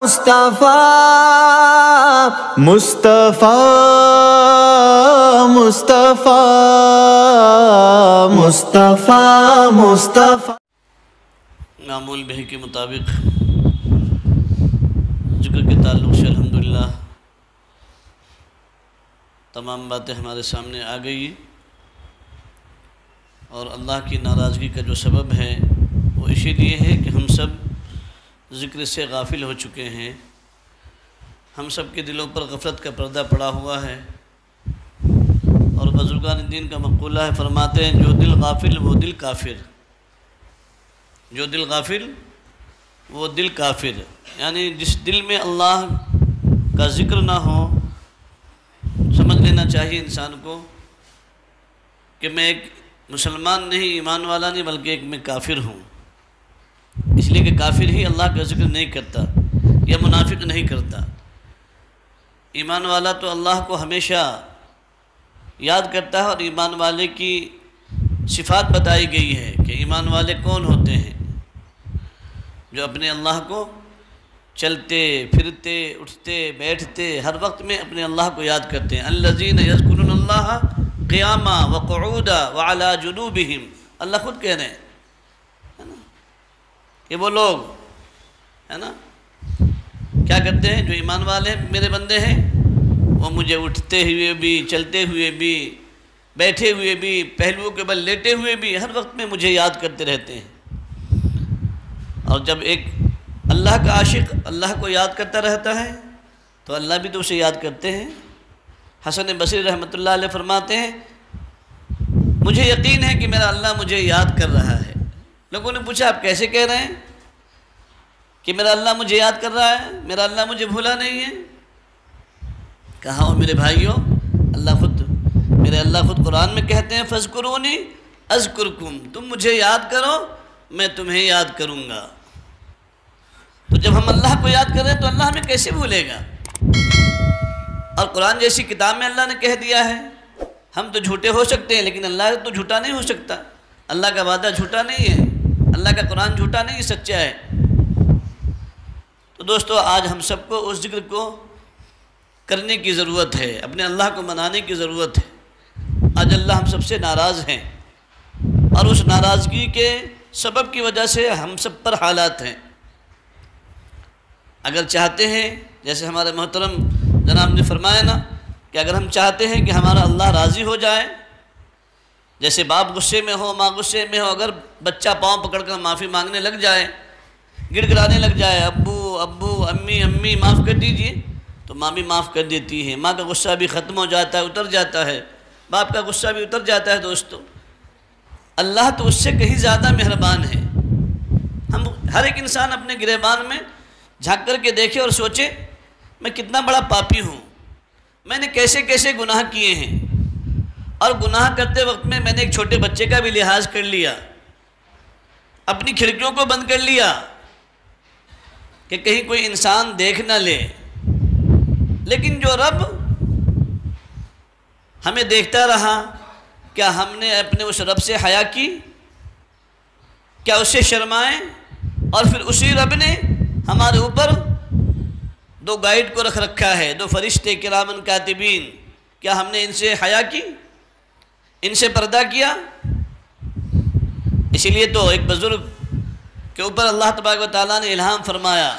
مصطفیٰ مصطفیٰ مصطفیٰ مصطفیٰ مصطفیٰ۔ معمول بہ کے مطابق ذکر کے تعلق سے الحمدللہ تمام باتیں ہمارے سامنے آ گئی، اور اللہ کی ناراضگی کا جو سبب ہے وہ اسی لیے ہے کہ ہم سب ذکر سے غافل ہو چکے ہیں، ہم سب کے دلوں پر غفلت کا پردہ پڑا ہوا ہے۔ اور بزرگان دین کا مقولہ ہے، فرماتے ہیں جو دل غافل وہ دل کافر، جو دل غافل وہ دل کافر، یعنی جس دل میں اللہ کا ذکر نہ ہو، سمجھ لینا چاہیے انسان کو کہ میں ایک مسلمان نہیں، ایمان والا نہیں، بلکہ ایک میں کافر ہوں، اس لیے کہ کافر ہی اللہ کا ذکر نہیں کرتا یا منافق نہیں کرتا۔ ایمان والا تو اللہ کو ہمیشہ یاد کرتا ہے، اور ایمان والے کی صفات بتائی گئی ہے کہ ایمان والے کون ہوتے ہیں، جو اپنے اللہ کو چلتے پھرتے اٹھتے بیٹھتے ہر وقت میں اپنے اللہ کو یاد کرتے ہیں۔ الذین یذکرون اللہ قیاما وقعودا وعلی جنوبہم، اللہ خود کہہ رہے ہیں کہ وہ لوگ ہے نا کیا کرتے ہیں، جو ایمان والے میرے بندے ہیں، وہ مجھے اٹھتے ہوئے بھی، چلتے ہوئے بھی، بیٹھے ہوئے بھی، پہلوؤں کے بل لیٹے ہوئے بھی ہر وقت میں مجھے یاد کرتے رہتے ہیں۔ اور جب ایک اللہ کا عاشق اللہ کو یاد کرتا رہتا ہے تو اللہ بھی تو اسے یاد کرتے ہیں۔ حسن بصری رحمۃ اللہ علیہ فرماتے ہیں مجھے یقین ہے کہ میرا اللہ مجھے یاد کر رہا ہے۔ لوگوں نے پوچھا آپ کیسے کہہ رہے ہیں کہ میرا اللہ مجھے یاد کر رہا ہے، میرا اللہ مجھے بھولا نہیں ہے؟ کہا ہو میرے بھائیوں، میرے اللہ خود قرآن میں کہتے ہیں فاذکرونی اذکرکم، تم مجھے یاد کرو میں تمہیں یاد کروں گا۔ تو جب ہم اللہ کو یاد کریں تو اللہ ہمیں کیسے بھولے گا؟ اور قرآن جیسی کتاب میں اللہ نے کہہ دیا ہے، ہم تو جھوٹے ہو سکتے ہیں لیکن اللہ تو جھوٹا نہیں ہو سکتا، اللہ کا وعدہ جھوٹا نہیں ہے، اللہ کا قرآن جھوٹا نہیں، سچا ہے۔ تو دوستو آج ہم سب کو اس ذکر کو کرنے کی ضرورت ہے، اپنے اللہ کو منانے کی ضرورت ہے۔ آج اللہ ہم سب سے ناراض ہیں، اور اس ناراضگی کے سبب کی وجہ سے ہم سب پر حالات ہیں۔ اگر چاہتے ہیں، جیسے ہمارے محترم جناب نے فرمایا نا کہ اگر ہم چاہتے ہیں کہ ہمارا اللہ راضی ہو جائے، جیسے باپ غصے میں ہو، ماں غصے میں ہو، اگر بچہ پاؤں پکڑ کر معافی مانگنے لگ جائے، گڑ گڑانے لگ جائے، ابو ابو امی امی معاف کر دیجئے، تو ماں بھی معاف کر دیتی ہے، ماں کا غصہ بھی ختم ہو جاتا ہے، اتر جاتا ہے، باپ کا غصہ بھی اتر جاتا ہے۔ دوستو اللہ تو اس سے کہیں زیادہ مہربان ہے۔ ہم ہر ایک انسان اپنے گریبان میں جھانک کر کے دیکھے اور سوچے میں کتنا بڑا پاپی ہوں، میں نے کیسے کیسے گناہ کیے ہیں، اور گناہ کرتے وقت میں نے ایک چھوٹے بچے کا بھی لحاظ کر لیا، اپنی کھڑکیوں کو بند کر لیا کہ کہیں کوئی انسان دیکھ نہ لے۔ لیکن جو رب ہمیں دیکھتا رہا، کیا ہم نے اپنے اس رب سے حیا کی؟ کیا اس سے شرمائے؟ اور پھر اسی رب نے ہمارے اوپر دو گائیڈ کو رکھ رکھا ہے، دو فرشتے کرامن کاتبین، کیا ہم نے ان سے حیا کی، ان سے پردہ کیا؟ اسی لیے تو ایک بزرگ کے اوپر اللہ تبارک و تعالیٰ نے الہام فرمایا،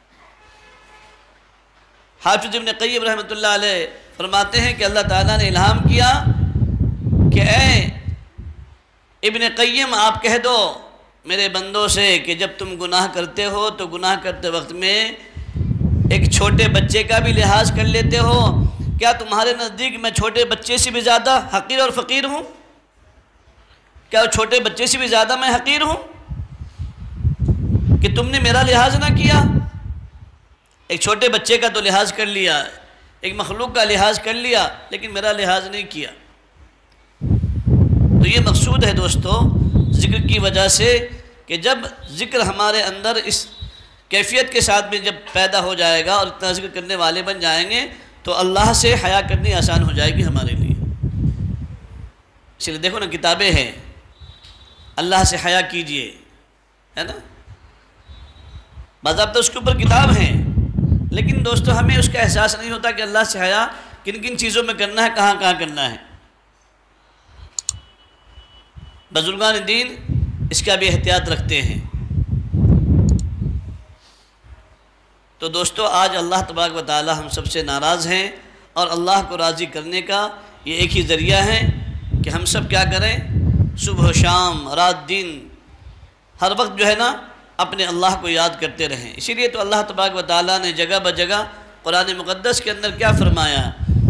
حافظ ابن قیم رحمۃ اللہ علیہ فرماتے ہیں کہ اللہ تعالیٰ نے الہام کیا کہ اے ابن قیم آپ کہہ دو میرے بندوں سے کہ جب تم گناہ کرتے ہو تو گناہ کرتے وقت میں ایک چھوٹے بچے کا بھی لحاظ کر لیتے ہو، کیا تمہارے نزدیک میں چھوٹے بچے سے بھی زیادہ حقیر اور فقیر ہوں؟ کیا چھوٹے بچے سے بھی زیادہ میں حقیر ہوں کہ تم نے میرا لحاظ نہ کیا؟ ایک چھوٹے بچے کا تو لحاظ کر لیا، ایک مخلوق کا لحاظ کر لیا، لیکن میرا لحاظ نہیں کیا۔ تو یہ مقصود ہے دوستو ذکر کی وجہ سے کہ جب ذکر ہمارے اندر اس کیفیت کے ساتھ میں جب پیدا ہو جائے گا اور اتنا ذکر کرنے والے بن جائیں گے تو اللہ سے حیا کرنی آسان ہو جائے گی ہمارے لیے۔ اس لیے دیکھو نا کتابیں ہیں، اللہ سے حیا کیجئے، ہے نا، باضابطہ اس کے اوپر کتاب ہیں لیکن دوستو ہمیں اس کا احساس نہیں ہوتا کہ اللہ سے حیا کن کن چیزوں میں کرنا ہے، کہاں کہاں کرنا ہے۔ بزرگان دین اس کا بھی احتیاط رکھتے ہیں۔ تو دوستو آج اللہ تبارک و تعالی ہم سب سے ناراض ہیں، اور اللہ کو راضی کرنے کا یہ ایک ہی ذریعہ ہے کہ ہم سب کیا کریں، صبح و شام، رات دن، ہر وقت جو ہے نا اپنے اللہ کو یاد کرتے رہیں۔ اسی لیے تو اللہ تبارک و تعالیٰ نے جگہ بجگہ قرآن مقدس کے اندر کیا فرمایا؟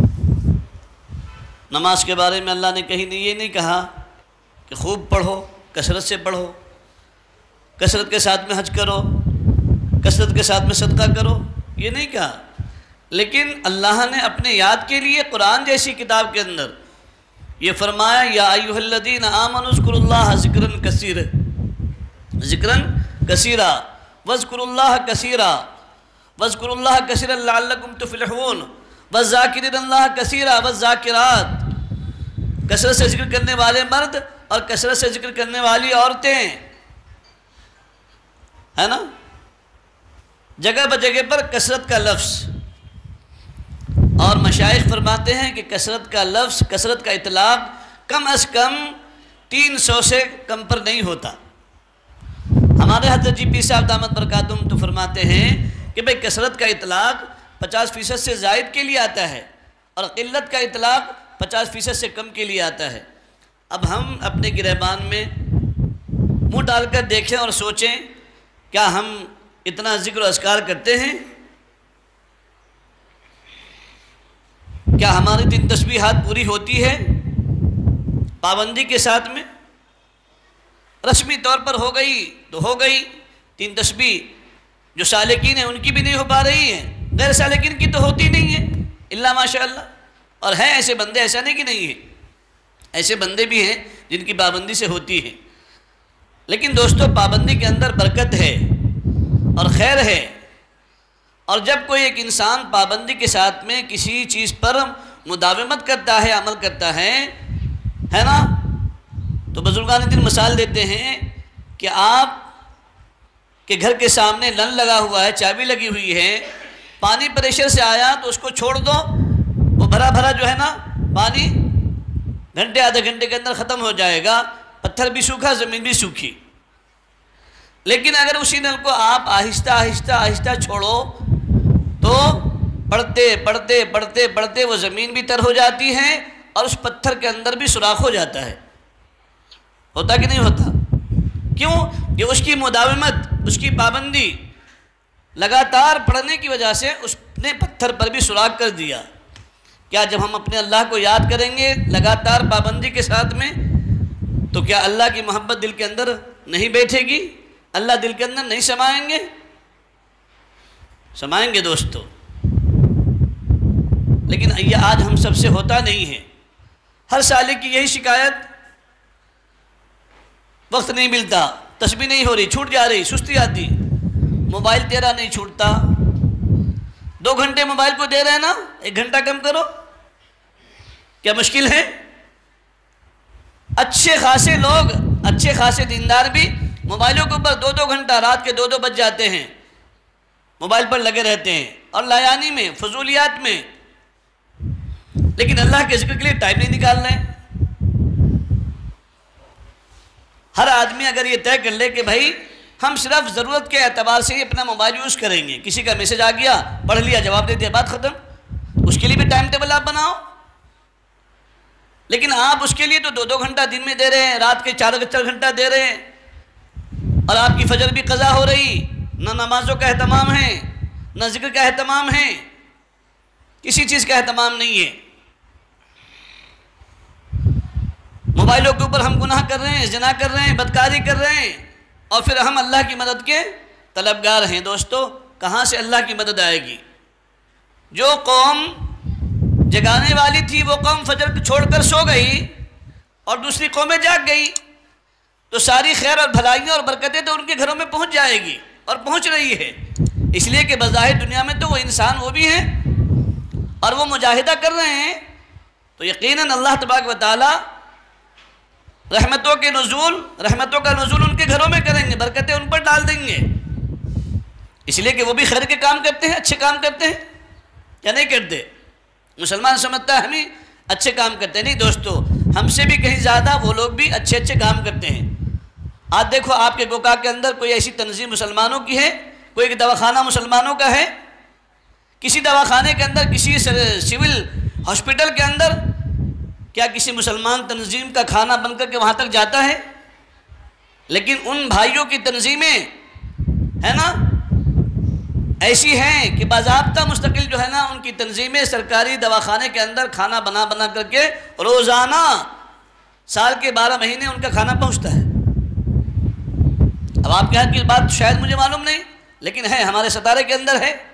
نماز کے بارے میں اللہ نے کہیں یہ نہیں کہا کہ خوب پڑھو، کثرت سے پڑھو، کثرت کے ساتھ میں حج کرو، کثرت کے ساتھ میں صدقہ کرو، یہ نہیں کہا۔ لیکن اللہ نے اپنے یاد کے لیے قرآن جیسی کتاب کے اندر یہ فرمایا، یا ایھا الذین آمنوا اذکروا اللہ ذکرا کثیرا، ذکرا کثیرا، واذکروا اللہ کثیرا، واذکروا اللہ کثیرا لعلکم تفلحون، والذاکرین اللہ کثیرا والذاکرات۔ کثرت سے ذکر کرنے والے مرد اور کثرت سے ذکر کرنے والی عورتیں، ہے نا، جگہ بجگہ پر کثرت کا لفظ۔ اور مشائخ فرماتے ہیں کہ کثرت کا لفظ، کثرت کا اطلاق کم از کم 300 سے کم پر نہیں ہوتا۔ ہمارے حضرت جی پیر صاحب دامت برکاتہم تو فرماتے ہیں کہ بھئی کثرت کا اطلاق 50% سے زائد کے لیے آتا ہے، اور قلت کا اطلاق 50% سے کم کے لیے آتا ہے۔ اب ہم اپنے گریبان میں منہ ڈال کر دیکھیں اور سوچیں، کیا ہم اتنا ذکر و اذکار کرتے ہیں؟ کیا ہماری 3 تسبیحات پوری ہوتی ہے پابندی کے ساتھ میں؟ رسمی طور پر ہو گئی تو ہو گئی 3 تسبیح، جو سالکین ہیں ان کی بھی نہیں ہو پا رہی ہیں، غیر سالکین کی تو ہوتی نہیں ہے الا ماشاء اللہ۔ اور ہیں ایسے بندے، ایسا نہیں کہ نہیں ہے، ایسے بندے بھی ہیں جن کی پابندی سے ہوتی ہے۔ لیکن دوستو پابندی کے اندر برکت ہے اور خیر ہے، اور جب کوئی ایک انسان پابندی کے ساتھ میں کسی چیز پر مداومت کرتا ہے، عمل کرتا ہے نا، تو بزرگان دین مثال دیتے ہیں کہ آپ کے گھر کے سامنے نل لگا ہوا ہے، چابی لگی ہوئی ہے، پانی پریشر سے آیا تو اس کو چھوڑ دو، وہ بھرا بھرا جو ہے نا پانی گھنٹے آدھے گھنٹے کے اندر ختم ہو جائے گا، پتھر بھی سوکھا، زمین بھی سوکھی۔ لیکن اگر اسی نل کو آپ آہستہ آہستہ آہستہ چھوڑو تو پڑھتے پڑھتے پڑھتے پڑھتے وہ زمین بھی تر ہو جاتی ہے، اور اس پتھر کے اندر بھی سوراخ ہو جاتا ہے۔ ہوتا کہ نہیں ہوتا؟ کیوں؟ کہ اس کی مداومت، اس کی پابندی، لگاتار پڑھنے کی وجہ سے اس نے پتھر پر بھی سوراخ کر دیا۔ کیا جب ہم اپنے اللہ کو یاد کریں گے لگاتار پابندی کے ساتھ میں، تو کیا اللہ کی محبت دل کے اندر نہیں بیٹھے گی؟ اللہ دل کے اندر نہیں سمائیں گے؟ سمائیں گے دوستو۔ لیکن یہ آج ہم سب سے ہوتا نہیں ہے۔ ہر سالے کی یہی شکایت، وقت نہیں ملتا، تسبیح نہیں ہو رہی، چھوٹ جا رہی، سستی آتی، موبائل تیرا نہیں چھوٹتا، 2 گھنٹے موبائل کو دے رہے ہیں نا، 1 گھنٹہ کم کرو، کیا مشکل ہے؟ اچھے خاصے لوگ، اچھے خاصے دیندار بھی موبائلوں کے اوپر 2 گھنٹہ، رات کے 2 بج جاتے ہیں، موبائل پر لگے رہتے ہیں، اور لایانی میں، فضولیات میں، لیکن اللہ کے ذکر کے لیے ٹائم نہیں نکال رہے ہیں۔ ہر آدمی اگر یہ طے کر لے کہ بھائی ہم صرف ضرورت کے اعتبار سے ہی اپنا موبائل یوز کریں گے، کسی کا میسج آ گیا، پڑھ لیا، جواب دے دیا، بات ختم، اس کے لیے بھی ٹائم ٹیبل آپ بناؤ۔ لیکن آپ اس کے لیے تو 2 گھنٹہ دن میں دے رہے ہیں، رات کے 4 گھنٹہ دے رہے ہیں، اور آپ کی فجر بھی قضا ہو رہی، نہ نمازوں کا اہتمام ہے، نہ ذکر کا اہتمام ہے، کسی چیز کا اہتمام نہیں ہے۔ موبائلوں کے اوپر ہم گناہ کر رہے ہیں، زنا کر رہے ہیں، بدکاری کر رہے ہیں، اور پھر ہم اللہ کی مدد کے طلبگار ہیں۔ دوستو کہاں سے اللہ کی مدد آئے گی؟ جو قوم جگانے والی تھی وہ قوم فجر چھوڑ کر سو گئی، اور دوسری قومیں جاگ گئی، تو ساری خیر اور بھلائیاں اور برکتیں تو ان کے گھروں میں پہنچ جائے گی، اور پہنچ رہی ہے۔ اس لیے کہ بظاہر دنیا میں تو وہ انسان وہ بھی ہیں، اور وہ مجاہدہ کر رہے ہیں، تو یقیناً اللہ تبارک و تعالی رحمتوں کا نزول ان کے گھروں میں کریں گے، برکتیں ان پر ڈال دیں گے۔ اس لیے کہ وہ بھی خیر کے کام کرتے ہیں، اچھے کام کرتے ہیں یا نہیں کرتے؟ مسلمان سمجھتا ہے ہمیں اچھے کام کرتے ہیں، نہیں دوستو، ہم سے بھی کہیں زیادہ وہ لوگ بھی اچھے اچھے کام کرتے ہیں۔ آج دیکھو آپ کے گوکا کے اندر کوئی ایسی تنظیم مسلمانوں کی ہے، کوئی ایک دواخانہ مسلمانوں کا ہے، کسی دواخانے کے اندر، کسی سول ہاسپٹل کے اندر کیا کسی مسلمان تنظیم کا کھانا بن کر کے وہاں تک جاتا ہے؟ لیکن ان بھائیوں کی تنظیمیں ہے نا ایسی ہیں کہ باضابطہ مستقل جو ہے نا ان کی تنظیمیں سرکاری دواخانے کے اندر کھانا بنا بنا کر کے روزانہ سال کے 12 مہینے ان کا کھانا پہنچتا ہے۔ اب آپ کے یہاں کی بات شاید مجھے معلوم نہیں، لیکن ہے، ہمارے ستارے کے اندر ہے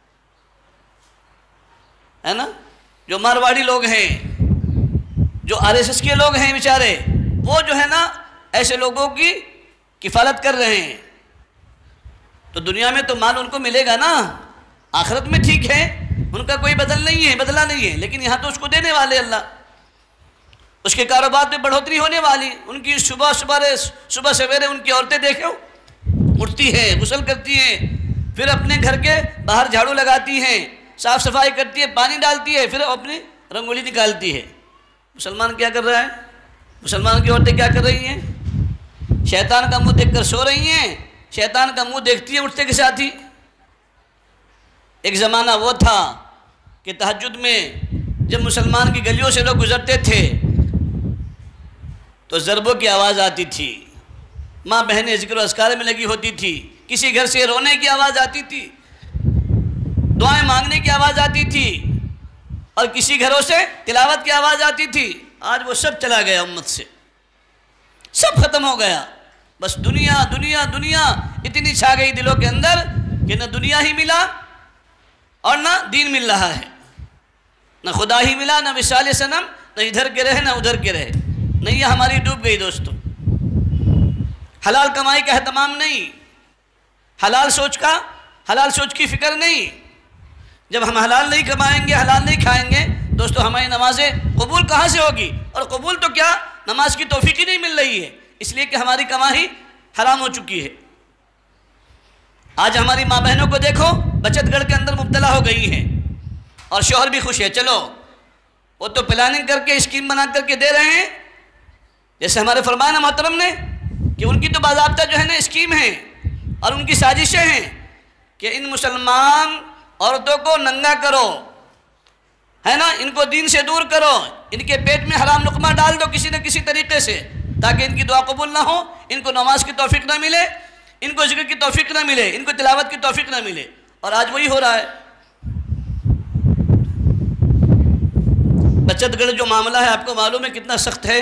نا، جو مارواڑی لوگ ہیں، جو RSS کے لوگ ہیں بیچارے، وہ جو ہے نا ایسے لوگوں کی کفالت کر رہے ہیں۔ تو دنیا میں تو مال ان کو ملے گا نا، آخرت میں ٹھیک ہے، ان کا کوئی بدلہ نہیں ہے، لیکن یہاں تو اس کو دینے والے اللہ، اس کے کاروبار میں بڑھوتری ہونے والی۔ ان کی صبح سویرے ان کی عورتیں دیکھو، اٹھتی ہیں، غسل کرتی ہیں، پھر اپنے گھر کے باہر جھاڑو لگاتی ہیں، صاف صفائی کرتی ہے، پانی ڈالتی ہے، پھر اپنی رنگولی نکالتی ہے۔ مسلمان کیا کر رہا ہے؟ مسلمان کی عورتیں کیا کر رہی ہیں؟ شیطان کا منہ دیکھ کر سو رہی ہیں، شیطان کا منہ دیکھتی ہیں اٹھتے کے ساتھ ہی۔ ایک زمانہ وہ تھا کہ تہجد میں جب مسلمان کی گلیوں سے لوگ گزرتے تھے تو ضربوں کی آواز آتی تھی، ماں بہنیں ذکر و اذکار میں لگی ہوتی تھی، کسی گھر سے رونے کی آواز آتی تھی، دعائیں مانگنے کی آواز آتی تھی، اور کسی گھروں سے تلاوت کی آواز آتی تھی۔ آج وہ سب چلا گیا، امت سے سب ختم ہو گیا، بس دنیا دنیا دنیا اتنی چھا گئی دلوں کے اندر کہ نہ دنیا ہی ملا اور نہ دین مل رہا ہے، نہ خدا ہی ملا، نہ وصال صنم، نہ ادھر کے رہے نہ ادھر کے رہے، نہیں ہماری ڈوب گئی دوستو۔ حلال کمائی کا اہتمام نہیں، حلال سوچ کی فکر نہیں۔ جب ہم حلال نہیں کمائیں گے، حلال نہیں کھائیں گے دوستو، ہماری نمازیں قبول کہاں سے ہوگی؟ اور قبول تو کیا، نماز کی توفیق ہی نہیں مل رہی ہے، اس لیے کہ ہماری کمائی حرام ہو چکی ہے۔ آج ہماری ماں بہنوں کو دیکھو، بچت گھر کے اندر مبتلا ہو گئی ہیں، اور شوہر بھی خوش ہے، چلو وہ تو پلاننگ کر کے اسکیم بنا کر کے دے رہے ہیں، جیسے ہمارے فرمان محترم نے کہ ان کی تو باضابطہ جو ہے نا اسکیم ہے اور ان کی سازشیں ہیں کہ ان مسلمان عورتوں کو ننگا کرو، ہے نا، ان کو دین سے دور کرو، ان کے پیٹ میں حرام لقمہ ڈال دو کسی نہ کسی طریقے سے، تاکہ ان کی دعا قبول نہ ہو، ان کو نماز کی توفیق نہ ملے، ان کو ذکر کی توفیق نہ ملے، ان کو تلاوت کی توفیق نہ ملے۔ اور آج وہی ہو رہا ہے۔ بچت گھر جو معاملہ ہے آپ کو معلوم ہے کتنا سخت ہے۔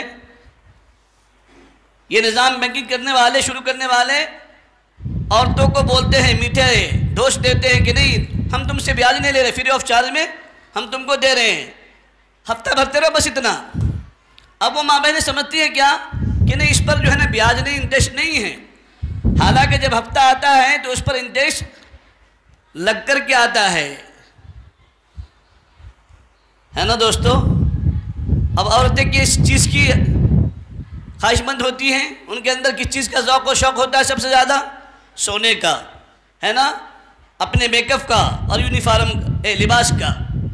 یہ نظام بینکنگ کرنے والے، شروع کرنے والے عورتوں کو بولتے ہیں، میٹھے ڈوز دیتے ہیں کہ نہیں ہم تم سے بیاج نہیں لے رہے، فری آف چارج میں ہم تم کو دے رہے ہیں، ہفتہ بھرتے رہو بس اتنا۔ اب وہ ماں بہنیں سمجھتی ہیں کیا کہ نہیں اس پر جو ہے نا بیاج نہیں، انٹرسٹ نہیں ہے، حالانکہ جب ہفتہ آتا ہے تو اس پر انٹرسٹ لگ کر کے آتا ہے نا دوستو۔ اب عورتیں کس چیز کی خواہش مند ہوتی ہیں، ان کے اندر کس چیز کا ذوق و شوق ہوتا ہے سب سے زیادہ؟ سونے کا، ہے نا، اپنے میک اپ کا اور یونیفارم لباس کا۔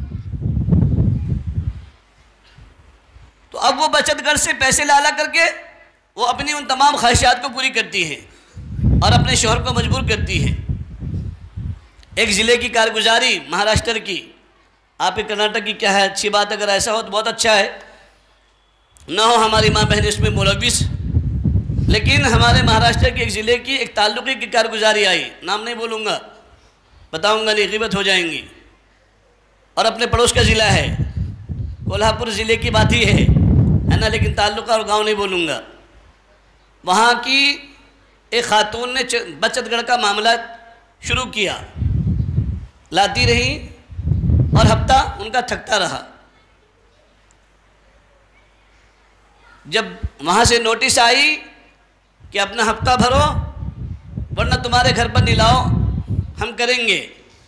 تو اب وہ بچت گھر سے پیسے لا کر کے وہ اپنی ان تمام خواہشات کو پوری کرتی ہے اور اپنے شوہر کو مجبور کرتی ہے۔ ایک ضلع کی کارگزاری مہاراشٹر کی، آپ کے کرناٹک کی کیا ہے، اچھی بات، اگر ایسا ہو تو بہت اچھا ہے، نہ ہو ہماری ماں بہن اس میں ملوث، لیکن ہمارے مہاراشٹر کے ایک ضلع کی ایک تعلقی کی کارگزاری آئی، نام نہیں بولوں گا، بتاؤں گا نہیں، غیبت ہو جائیں گی، اور اپنے پڑوس کا ضلع ہے، کولہاپور ضلع کی بات ہی ہے نا، لیکن تعلقہ اور گاؤں نہیں بولوں گا۔ وہاں کی ایک خاتون نے بچت گھر کا معاملہ شروع کیا، لاتی رہی اور ہفتہ ان کا تھکتا رہا۔ جب وہاں سے نوٹس آئی کہ اپنا ہفتہ بھرو ورنہ تمہارے گھر پر نہیں لاؤ ہم کریں گے،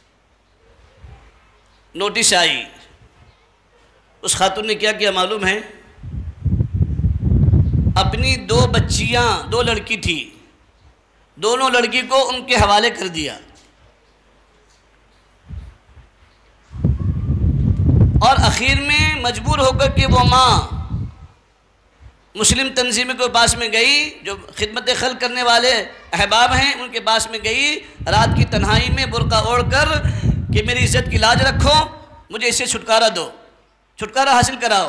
نوٹس آئی، اس خاتون نے کیا کیا معلوم ہے؟ اپنی 2 بچیاں، 2 لڑکی تھی، دونوں لڑکی کو ان کے حوالے کر دیا آخر میں مجبور ہو کر کے وہ ماں مسلم تنظیموں کے پاس میں گئی، جو خدمت خلق کرنے والے احباب ہیں ان کے پاس میں گئی، رات کی تنہائی میں برقع اوڑھ کر کہ میری عزت کی لاج رکھو، مجھے اس سے چھٹکارا دو، چھٹکارا حاصل کراؤ۔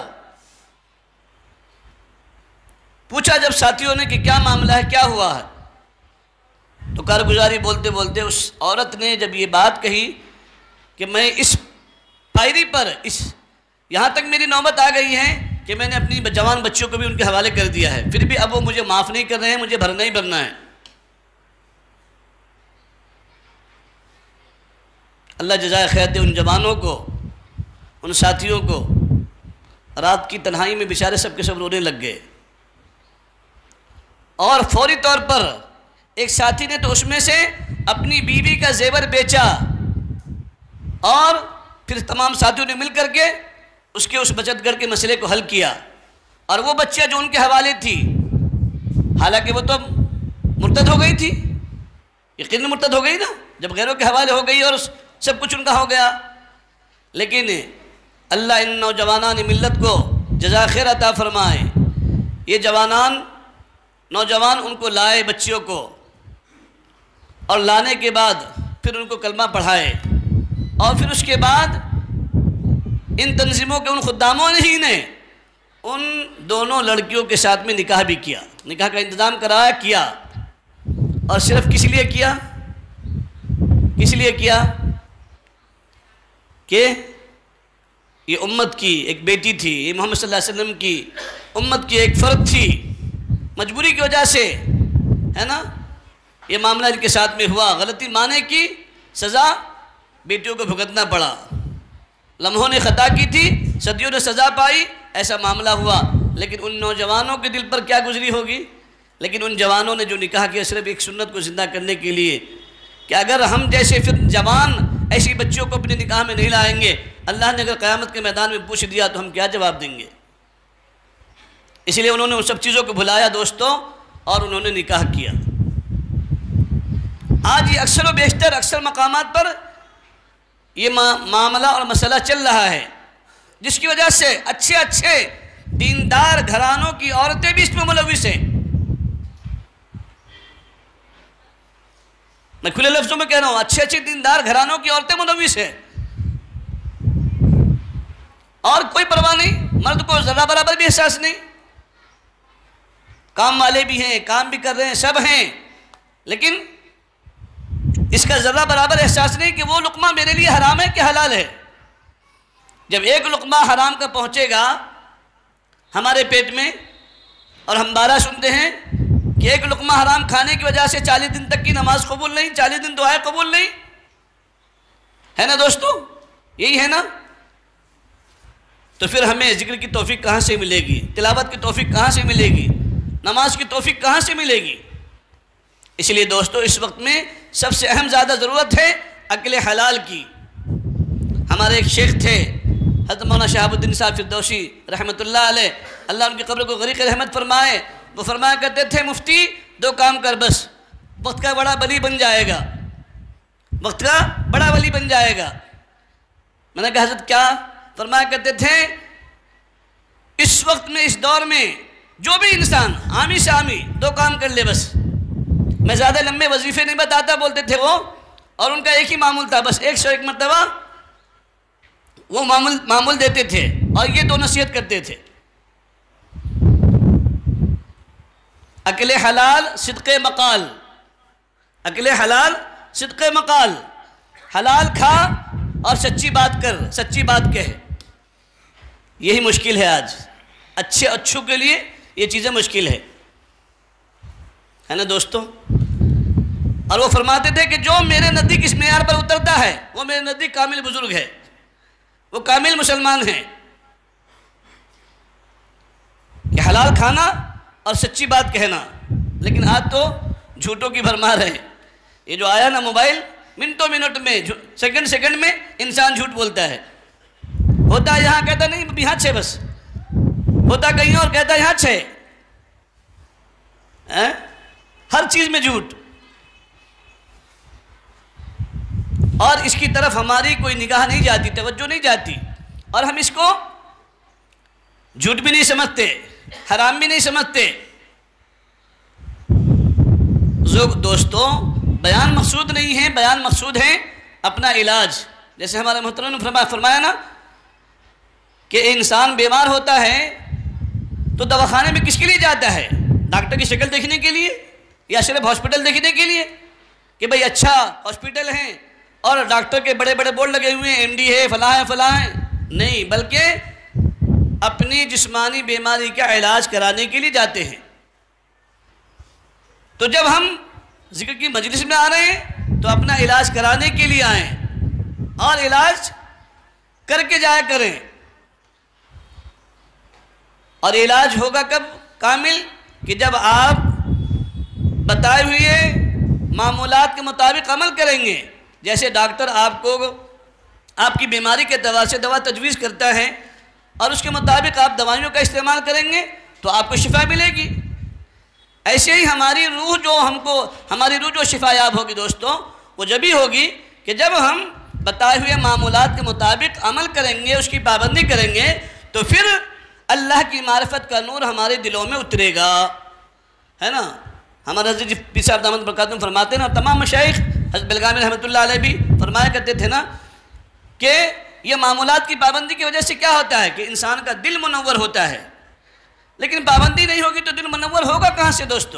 پوچھا جب ساتھیوں نے کہ کیا معاملہ ہے، کیا ہوا ہے، تو کارگزاری بولتے بولتے اس عورت نے جب یہ بات کہی کہ میں اس پائری پر یہاں تک میری نوبت آ گئی ہے کہ میں نے اپنی جوان بچوں کو بھی ان کے حوالے کر دیا ہے، پھر بھی اب وہ مجھے معاف نہیں کر رہے ہیں، مجھے بھرنا ہی بھرنا ہے۔ اللہ جزائے خیر دے ان جوانوں کو، ان ساتھیوں کو۔ رات کی تنہائی میں بیچارے سب کے سب رونے لگ گئے، اور فوری طور پر ایک ساتھی نے تو اس میں سے اپنی بیوی کا زیور بیچا، اور پھر تمام ساتھیوں نے مل کر کے اس بچت گھر کے مسئلے کو حل کیا۔ اور وہ بچہ جو ان کے حوالے تھی، حالانکہ وہ تو مرتد ہو گئی تھی، یقیناً مرتد ہو گئی نا، جب غیروں کے حوالے ہو گئی اور سب کچھ ان کا ہو گیا، لیکن اللہ ان نوجوانان ملت کو جزائے خیر عطا فرمائے۔ یہ نوجوان ان کو لائے، بچیوں کو، اور لانے کے بعد پھر ان کو کلمہ پڑھائے، اور پھر اس کے بعد ان تنظیموں کے ان خداموں نے ان دونوں لڑکیوں کے ساتھ میں نکاح بھی کیا، نکاح کا انتظام کرایا، کیا، اور صرف کس لیے کیا؟ کس لیے کیا؟ کہ یہ امت کی ایک بیٹی تھی، یہ محمد صلی اللہ علیہ وسلم کی امت کی ایک فرد تھی، مجبوری کی وجہ سے، ہے نا، یہ معاملہ ان کے ساتھ میں ہوا، غلطی مانے کی سزا بیٹیوں کو بھگتنا پڑا، لمحوں نے خطا کی تھی، صدیوں نے سزا پائی، ایسا معاملہ ہوا۔ لیکن ان نوجوانوں کے دل پر کیا گزری ہوگی؟ لیکن ان جوانوں نے جو نکاح کیا صرف ایک سنت کو زندہ کرنے کے لیے، کہ اگر ہم جیسے پھر جوان ایسی بچیوں کو اپنے نکاح میں نہیں لائیں گے، اللہ نے اگر قیامت کے میدان میں پوچھ دیا تو ہم کیا جواب دیں گے؟ اس لیے انہوں نے ان سب چیزوں کو بھلایا دوستوں، اور انہوں نے نکاح کیا۔ آج یہ اکثر و بیشتر اکثر مقامات پر یہ معاملہ اور مسئلہ چل رہا ہے، جس کی وجہ سے اچھے دیندار گھرانوں کی عورتیں بھی اس میں ملوث ہیں۔ میں کھلے لفظوں میں کہہ رہا ہوں، اچھے دیندار گھرانوں کی عورتیں ملوث ہیں، اور کوئی پرواہ نہیں، مرد کو ذرہ برابر بھی احساس نہیں، کام والے بھی ہیں، کام بھی کر رہے ہیں، سب ہیں، لیکن اس کا ذرہ برابر احساس نہیں کہ وہ لقمہ میرے لیے حرام ہے کہ حلال ہے۔ جب ایک لقمہ حرام کا پہنچے گا ہمارے پیٹ میں، اور ہم بارہ سنتے ہیں کہ ایک لقمہ حرام کھانے کی وجہ سے 40 دن تک کی نماز قبول نہیں، 40 دن دعائیں قبول نہیں، ہے نا دوستو؟ یہی ہے نا؟ تو پھر ہمیں ذکر کی توفیق کہاں سے ملے گی؟ تلاوت کی توفیق کہاں سے ملے گی؟ نماز کی توفیق کہاں سے ملے گی؟ اس لیے دوستو اس وقت میں سب سے اہم زیادہ ضرورت ہے عقل حلال کی۔ ہمارے ایک شیخ تھے حضرت مولانا شہاب الدین صاحب فردوسی رحمۃ اللہ علیہ، اللہ ان کی قبر کو غریق رحمت فرمائے، وہ فرمایا کرتے تھے مفتی 2 کام کر بس، وقت کا بڑا ولی بن جائے گا، وقت کا بڑا ولی بن جائے گا۔ میں نے کہا حضرت کیا؟ فرمایا کرتے تھے اس وقت میں، اس دور میں جو بھی انسان عامی سے عامی 2 کام کر لے بس، میں زیادہ لمبے وظیفے نہیں بتاتا بولتے تھے وہ، اور ان کا ایک ہی معمول تھا، بس 101 مرتبہ وہ معمول دیتے تھے، اور یہ 2 نصیحت کرتے تھے، عقل حلال صدق مقال، عقل حلال صدق مقال، حلال کھا اور سچی بات کر، سچی بات کہہ۔ یہی مشکل ہے آج، اچھوں کے لیے یہ چیزیں مشکل ہے نا دوستو؟ اور وہ فرماتے تھے کہ جو میرے نزدیک اس معیار پر اترتا ہے وہ میرے نزدیک کامل بزرگ ہے، وہ کامل مسلمان ہیں، کہ حلال کھانا اور سچی بات کہنا۔ لیکن آج تو جھوٹوں کی بھرمار ہے، یہ جو آیا نا موبائل، منٹوں منٹ میں، سیکنڈ میں انسان جھوٹ بولتا ہے، ہوتا یہاں کہتا نہیں یہاں 6 بس، ہوتا کہیں اور کہتا یہاں 6، ہر چیز میں جھوٹ، اور اس کی طرف ہماری کوئی نگاہ نہیں جاتی، توجہ نہیں جاتی۔ اور ہم اس کو جھوٹ بھی نہیں سمجھتے، حرام بھی نہیں سمجھتے۔ دوستوں، بیان مقصود نہیں ہے، بیان مقصود ہے اپنا علاج۔ جیسے ہمارے محترم نے فرمایا نا کہ انسان بیمار ہوتا ہے تو دواخانے میں کس کے لیے جاتا ہے؟ ڈاکٹر کی شکل دیکھنے کے لیے یا صرف ہاسپٹل دیکھنے کے لیے کہ بھئی اچھا ہاسپٹل ہیں اور ڈاکٹر کے بڑے بڑے بورڈ لگے ہوئے ہیں، MD ہے، فلاں ہے فلاں ہے؟ نہیں، بلکہ اپنی جسمانی بیماری کا علاج کرانے کے لیے جاتے ہیں۔ تو جب ہم ذکر کی مجلس میں آ رہے ہیں تو اپنا علاج کرانے کے لیے آئیں اور علاج کر کے جایا کریں۔ اور علاج ہوگا کب کامل؟ کہ جب آپ بتائے ہوئے معمولات کے مطابق عمل کریں گے۔ جیسے ڈاکٹر آپ کو آپ کی بیماری کے اعتبار سے دوا تجویز کرتا ہے اور اس کے مطابق آپ دوائیوں کا استعمال کریں گے تو آپ کو شفا ملے گی۔ ایسے ہی ہماری روح جو شفا یاب ہوگی دوستوں، وہ جب ہی ہوگی کہ جب ہم بتائے ہوئے معمولات کے مطابق عمل کریں گے، اس کی پابندی کریں گے، تو پھر اللہ کی معرفت کا نور ہمارے دلوں میں اترے گا، ہے نا؟ ہمارے حضرت پیر صاحب دامت برکاتہم فرماتے ہیں نا، تمام مشائخ حضرت بلگامی رحمۃ اللہ علیہ بھی فرمایا کرتے تھے نا کہ یہ معمولات کی پابندی کی وجہ سے کیا ہوتا ہے کہ انسان کا دل منور ہوتا ہے۔ لیکن پابندی نہیں ہوگی تو دل منور ہوگا کہاں سے دوستو؟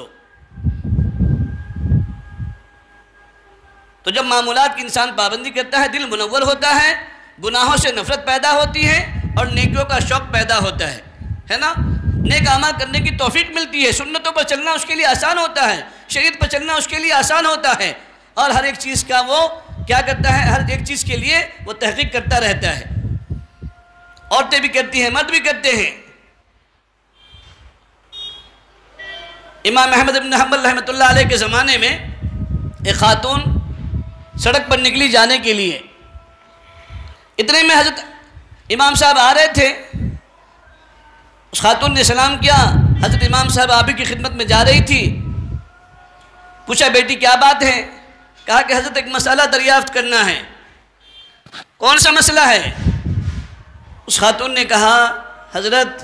تو جب معمولات کی انسان پابندی کرتا ہے، دل منور ہوتا ہے، گناہوں سے نفرت پیدا ہوتی ہے اور نیکیوں کا شوق پیدا ہوتا ہے نا؟ نیک اعمال کرنے کی توفیق ملتی ہے، سنتوں پر چلنا اس کے لیے آسان ہوتا ہے، شریعت پر چلنا اس کے لیے آسان ہوتا ہے، اور ہر ایک چیز کا وہ کیا کرتا ہے؟ ہر ایک چیز کے لیے وہ تحقیق کرتا رہتا ہے۔ عورتیں بھی کرتی ہیں، مرد بھی کرتے ہیں۔ امام احمد بن حنبل رحمۃ اللہ علیہ کے زمانے میں ایک خاتون سڑک پر نکلی جانے کے لیے، اتنے میں حضرت امام صاحب آ رہے تھے۔ اس خاتون نے سلام کیا، حضرت امام صاحب آپ ہی کی خدمت میں جا رہی تھی۔ پوچھا بیٹی کیا بات ہے؟ کہا کہ حضرت ایک مسئلہ دریافت کرنا ہے۔ کون سا مسئلہ ہے؟ اس خاتون نے کہا حضرت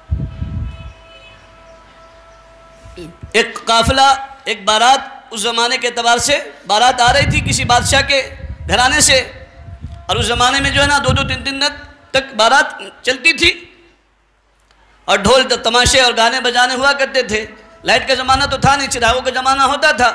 ایک قافلہ، ایک بارات، اس زمانے کے اعتبار سے بارات آ رہی تھی کسی بادشاہ کے گھرانے سے، اور اس زمانے میں جو ہے نا 2-2 3 دن تک بارات چلتی تھی اور ڈھول تماشے اور گانے بجانے ہوا کرتے تھے۔ لائٹ کا زمانہ تو تھا نہیں، چراغوں کا زمانہ ہوتا تھا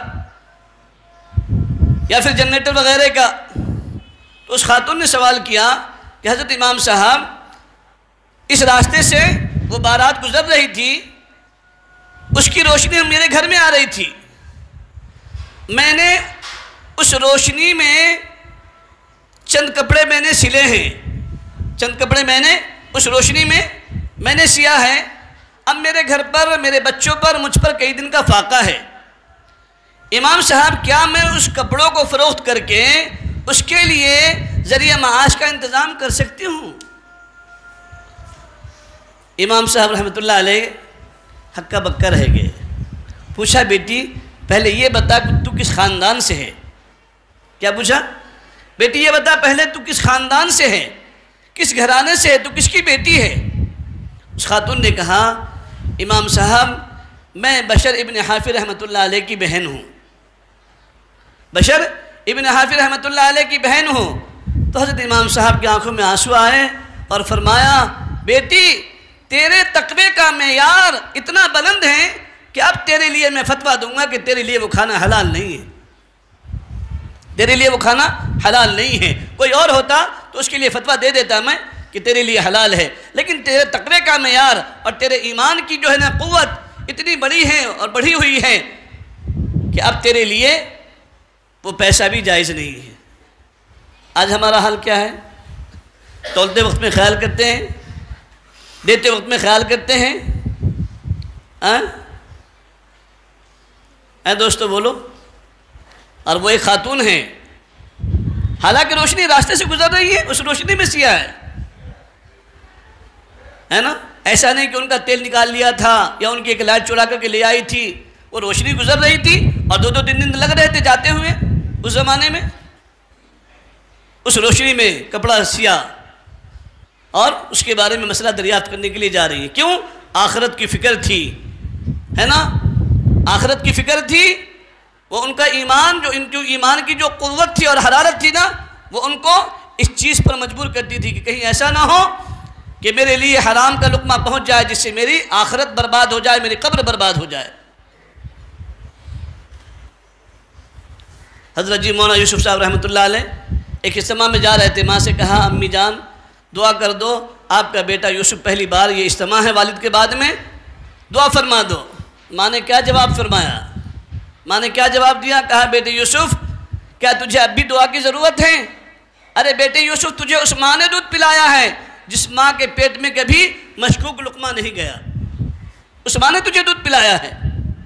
یا پھر جنریٹر وغیرہ کا۔ تو اس خاتون نے سوال کیا کہ حضرت امام صاحب اس راستے سے وہ بارات گزر رہی تھی، اس کی روشنی میرے گھر میں آ رہی تھی، میں نے اس روشنی میں چند کپڑے میں نے سلے ہیں، چند کپڑے میں نے اس روشنی میں نے سیا ہے۔ اب میرے گھر پر، میرے بچوں پر، مجھ پر کئی دن کا فاقہ ہے۔ امام صاحب کیا میں اس کپڑوں کو فروخت کر کے اس کے لیے ذریعہ معاش کا انتظام کر سکتی ہوں؟ امام صاحب رحمۃ اللہ علیہ ہکا بکا رہ گئے۔ پوچھا بیٹی پہلے یہ بتا کہ تو کس خاندان سے ہے؟ کیا پوچھا؟ بیٹی یہ بتا پہلے تو کس خاندان سے ہے، کس گھرانے سے ہے، تو کس کی بیٹی ہے؟ اس خاتون نے کہا امام صاحب میں بشر ابن حافظ رحمۃ اللہ علیہ کی بہن ہوں، بشر ابن حافظ رحمۃ اللہ علیہ کی بہن ہوں۔ تو حضرت امام صاحب کی آنکھوں میں آنسو آئے اور فرمایا بیٹی تیرے تقوی کا معیار اتنا بلند ہے کہ اب تیرے لیے میں فتویٰ دوں گا کہ تیرے لیے وہ کھانا حلال نہیں ہے، تیرے لیے وہ کھانا حلال نہیں ہے۔ کوئی اور ہوتا تو اس کے لیے فتویٰ دے دیتا میں کہ تیرے لیے حلال ہے، لیکن تیرے تقوی کا معیار اور تیرے ایمان کی جو ہے نا قوت اتنی بڑی ہے اور بڑھی ہوئی ہے کہ اب تیرے لیے وہ پیسہ بھی جائز نہیں ہے۔ آج ہمارا حال کیا ہے؟ تولتے وقت میں خیال کرتے ہیں، دیتے وقت میں خیال کرتے ہیں، دوستو بولو۔ اور وہ ایک خاتون ہے، حالانکہ روشنی راستے سے گزر رہی ہے، اس روشنی میں سیاہ ہے نا؟ ایسا نہیں کہ ان کا تیل نکال لیا تھا یا ان کی ایک لائٹ چڑا کر کے لے آئی تھی، وہ روشنی گزر رہی تھی اور 2-2 3 دن لگ رہے تھے جاتے ہوئے اس زمانے میں، اس روشنی میں کپڑا سیاہ، اور اس کے بارے میں مسئلہ دریافت کرنے کے لیے جا رہی ہیں. کیوں؟ آخرت کی فکر تھی، ہے نا، آخرت کی فکر تھی. وہ ان کا ایمان، جو ان کی ایمان کی جو قوت تھی اور حرارت تھی نا، وہ ان کو اس چیز پر مجبور کرتی تھی کہ کہیں ایسا نہ ہو کہ میرے لیے حرام کا لقمہ پہنچ جائے جس سے میری آخرت برباد ہو جائے، میری قبر برباد ہو جائے. حضرت جی مولانا یوسف صاحب رحمۃ اللہ علیہ ایک اجتماع میں جا رہے تھے. ماں سے کہا امی جان دعا کر دو، آپ کا بیٹا یوسف پہلی بار یہ اجتماع ہے والد کے بعد میں، دعا فرما دو. ماں نے کیا جواب فرمایا؟ ماں نے کیا جواب دیا؟ کہا بیٹے یوسف کیا تجھے اب بھی دعا کی ضرورت ہے؟ ارے بیٹے یوسف تجھے اس ماں نے دودھ پلایا ہے جس ماں کے پیٹ میں کبھی مشکوک لقمہ نہیں گیا، اس ماں نے تجھے دودھ پلایا ہے.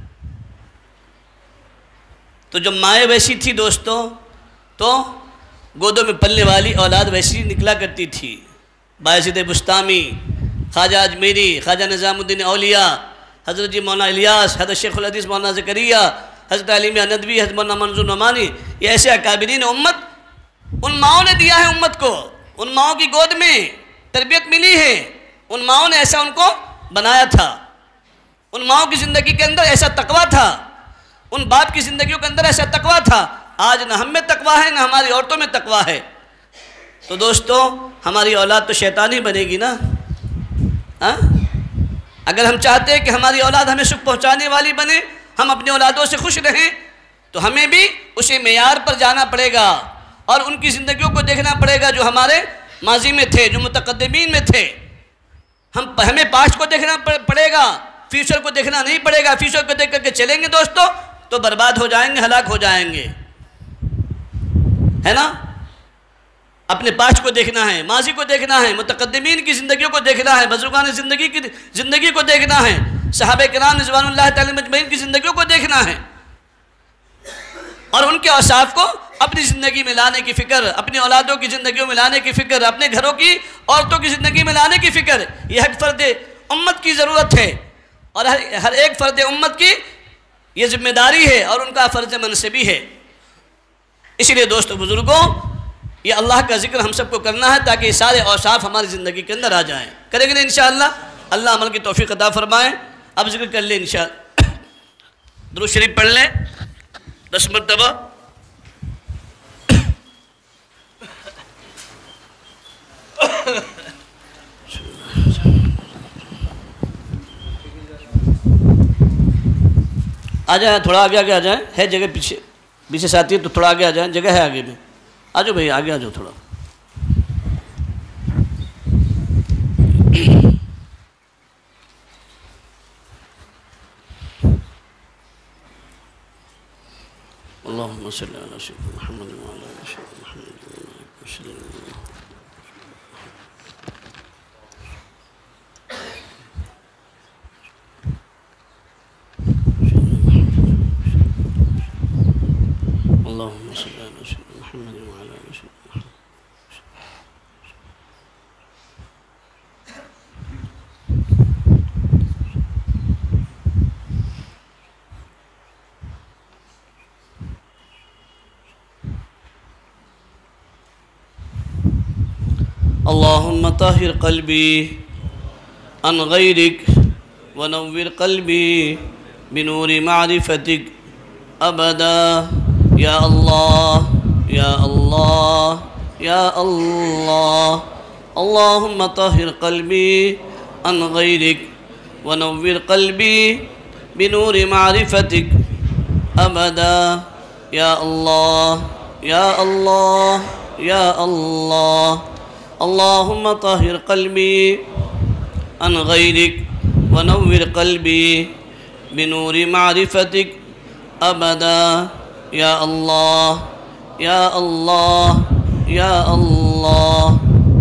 تو جب مائیں ویسی تھی دوستو تو گودوں میں پلنے والی اولاد ویسی نکلا کرتی تھی. بایزید بستامی، خواجہ اجمیری، خواجہ نظام الدین اولیاء، حضرت جی مولانا الیاس، حضرت شیخ الحدیث مولانا زکریہ، حضرت علیمیہ ندوی، حضرت مولانا منظور نعمانی، یہ ایسے اکابرین امت، ان ماؤں نے دیا ہے امت کو، ان ماؤں کی گود میں تربیت ملی ہے، ان ماؤں نے ایسا ان کو بنایا تھا، ان ماؤں کی زندگی کے اندر ایسا تقویٰ تھا، ان باپ کی زندگیوں کے اندر ایسا تقویٰ تھا. آج نہ ہم میں تقویٰ ہے نہ ہماری عورتوں میں تقویٰ ہے. تو دوستو ہماری اولاد تو شیطان ہی بنے گی نا. اگر ہم چاہتے ہیں کہ ہماری اولاد ہمیں سکھ پہنچانے والی بنے، ہم اپنی اولادوں سے خوش رہیں، تو ہمیں بھی اسی معیار پر جانا پڑے گا اور ان کی زندگیوں کو دیکھنا پڑے گا جو ہمارے ماضی میں تھے، جو متقدمین میں تھے. ہمیں پاسٹ کو دیکھنا پڑے گا، فیوچر کو دیکھنا نہیں پڑے گا. فیوچر کو دیکھ کر کے چلیں گے دوستو تو برباد ہو جائیں گے، ہلاک ہو جائیں گے، ہے نا. اپنے پاسٹ کو دیکھنا ہے، ماضی کو دیکھنا ہے، متقدمین کی زندگیوں کو دیکھنا ہے، بزرگان زندگی کی زندگی کو دیکھنا ہے، صحابہ کرام رضوان اللہ تعالی مجمعین کی زندگیوں کو دیکھنا ہے اور ان کے اوصاف کو اپنی زندگی میں لانے کی فکر، اپنی اولادوں کی زندگیوں میں لانے کی فکر، اپنے گھروں کی عورتوں کی زندگی میں لانے کی فکر. یہ ہر فرد امت کی ضرورت ہے اور ہر ایک فرد امت کی یہ ذمہ داری ہے اور ان کا فرض منصبی ہے. اسی لیے دوستو بزرگوں، یہ اللہ کا ذکر ہم سب کو کرنا ہے تاکہ یہ سارے اوصاف ہماری زندگی کے اندر آ جائیں. کریں گے نا انشاءاللہ؟ اللہ عمل کی توفیق عطا فرمائیں. اب ذکر کر لیں انشاءاللہ. درود شریف پڑھ لیں 10 مرتبہ. آ جائیں، تھوڑا آگے آگے آ جائیں، ہے جگہ پیچھے ساتھی ہے تو تھوڑا آگے آ جائیں، جگہ ہے آگے میں. آ جاؤ بھائی، آگے آ جاؤ تھوڑا. اللہم صلی علی سیدنا محمد وعلی آل سیدنا محمد وسلم. اللہم صلی علی سیدنا محمد وعلی آل سیدنا محمد. اللہم طہر قلبی عن غیرک ونور قلبی بنور معرفتک ابدا. یا اللہ یا اللہ یا اللہ. اللہم طہر قلبی عن غیرک ونور قلبی بنور معرفتک ابدا. یا اللہ یا اللہ یا اللہ. اللہم طہر قلبی عن غیرک ونور قلبی بنور معرفتک ابدا. یا اللہ یا اللہ یا اللہ.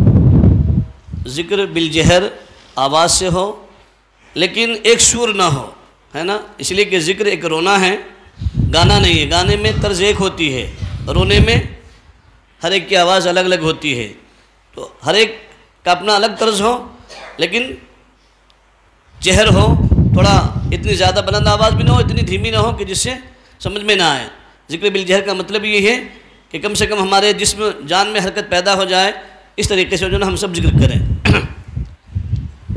ذکر بالجہر آواز سے ہو لیکن ایک سور نہ ہو، ہے نا. اس لیے کہ ذکر ایک رونا ہے، گانا نہیں ہے. گانے میں طرز ایک ہوتی ہے، رونے میں ہر ایک کی آواز الگ الگ ہوتی ہے. تو ہر ایک کا اپنا الگ طرز ہو لیکن جہر ہو، تھوڑا اتنی زیادہ بلند آواز بھی نہ ہو، اتنی دھیمی نہ ہو کہ جس سے سمجھ میں نہ آئے. ذکر بالجہر کا مطلب یہ ہے کہ کم سے کم ہمارے جسم جان میں حرکت پیدا ہو جائے، اس طریقے سے جو نا ہم سب ذکر کریں.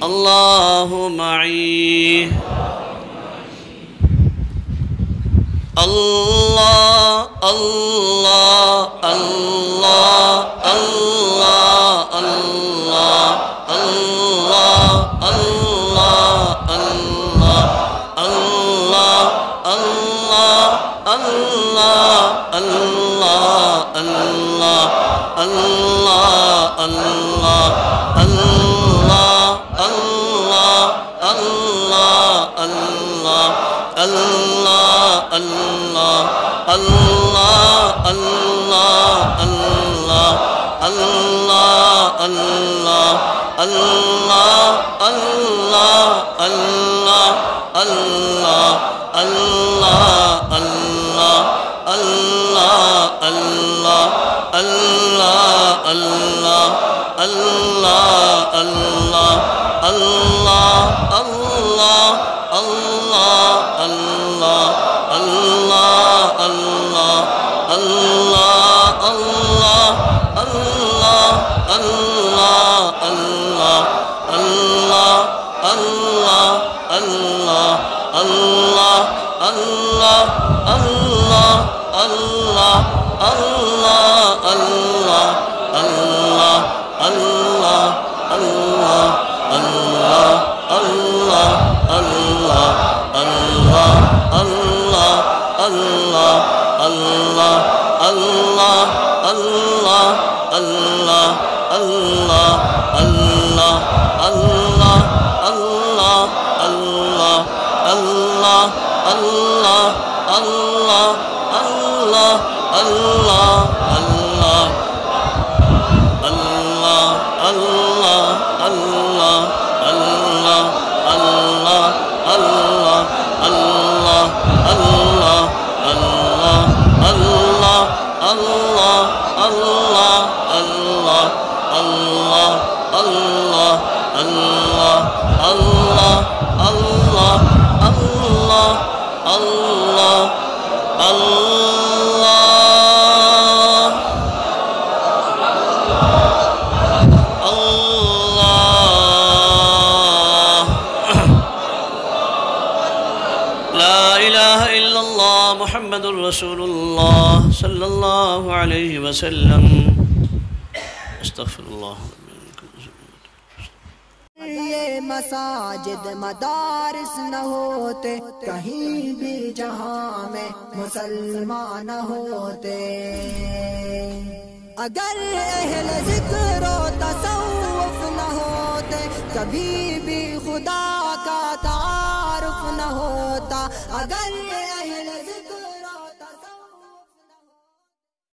اللہ معی اللہ اللہ اللہ اللہ اللہ اللہ اللہ اللہ اللہ اللہ اللہ اللہ اللہ اللہ اللہ محمد رسول اللہ صلی اللہ علیہ وسلم استغفر اللہ یہ مساجد مدارس نہ ہوتے کہیں بھی جہاں میں مسلمان ہوتے اگر اہل ذکر و تصوف نہ ہوتے کبھی بھی خدا کا تعارف نہ ہوتا اگر